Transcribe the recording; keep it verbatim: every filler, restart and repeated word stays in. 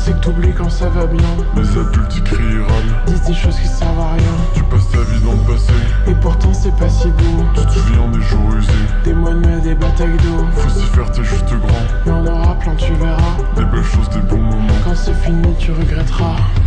c'est que t'oublies quand ça va bien. Les adultes ils crient et râlent, disent des choses qui servent à rien. tu passes ta vie dans le passé, et pourtant c'est pas si beau. tu te souviens des jours usés, des mois de mai, des batailles d'eau. faut s'y faire, t'es juste grand. Mais on aura plein, tu verras. Des belles choses, des bons moments. Quand c'est fini, tu regretteras.